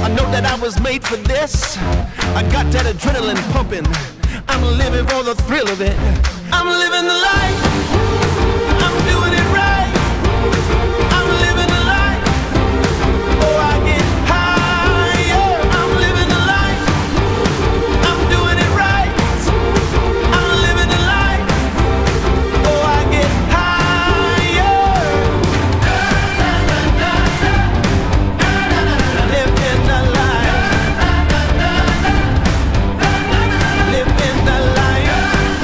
I know that I was made for this. I got that adrenaline pumping. I'm living for the thrill of it. I'm living the life. I'm doing it right. I'm living the life. Oh, I get higher. I'm living the life. I'm doing it right. I'm living the life. Oh, I get higher. Living the life. Living the life.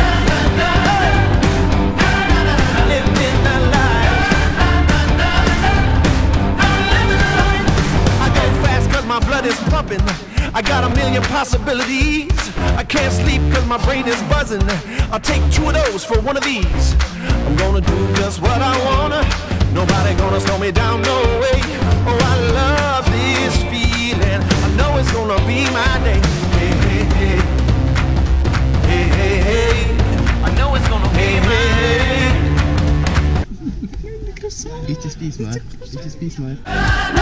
Living the life. I go fast cause my blood is pumping. I got a million possibilities. I can't sleep cause my brain is buzzing. I'll take 2 of those for one of these. I'm gonna do just what I wanna. Nobody gonna slow me down, no way. Oh, I love this feeling. I know it's gonna be my day. Hey, hey, hey. Hey, hey, hey. I know it's gonna be my day. Ikke spis meg. Ikke spis meg.